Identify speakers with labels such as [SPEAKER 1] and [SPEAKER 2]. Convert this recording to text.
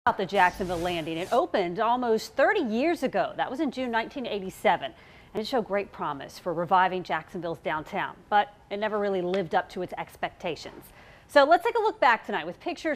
[SPEAKER 1] About the Jacksonville landing. It opened almost 30 years ago. That was in June 1987, and it showed great promise for reviving Jacksonville's downtown, but it never really lived up to its expectations. So let's take a look back tonight with pictures